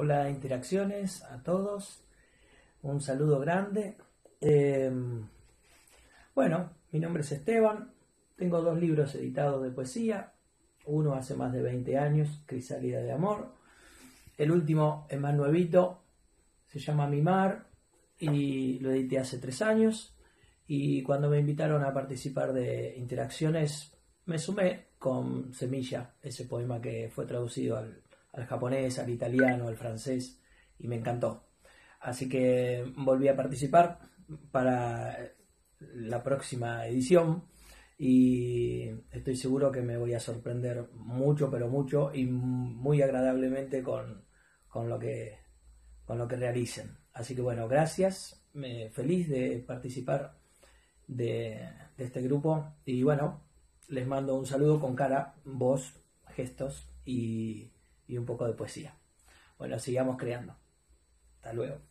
Hola interacciones a todos, un saludo grande. Bueno, mi nombre es Esteban, tengo 2 libros editados de poesía, uno hace más de 20 años, Crisálida de Amor, el último es más nuevito, se llama Mimar y lo edité hace 3 años, y cuando me invitaron a participar de interacciones me sumé con Semilla, ese poema que fue traducido al japonés, al italiano, al francés, y me encantó. Así que volví a participar para la próxima edición y estoy seguro que me voy a sorprender mucho, pero mucho, y muy agradablemente con lo que, con lo que realicen. Así que bueno, gracias, feliz de participar de este grupo, y bueno, les mando un saludo con cara, voz, gestos y un poco de poesía. Bueno, sigamos creando. Hasta luego.